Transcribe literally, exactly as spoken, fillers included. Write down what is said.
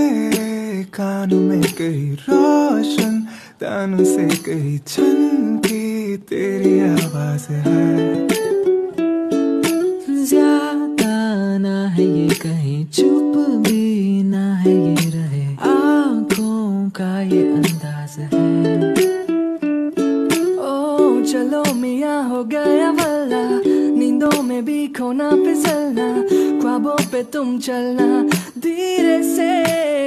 मेरे कानों में कहीं रोशन तानों से कहीं छनकी तेरी आवाज है। ज्यादा ना है ये कहीं चुप भी ना है ये रहे आँखों का ये अंदाज है। ओ चलो मियाँ हो गया वल्ला नींदों में भी खोना फिसलना ख्वाबों पे तुम चलना धीरे से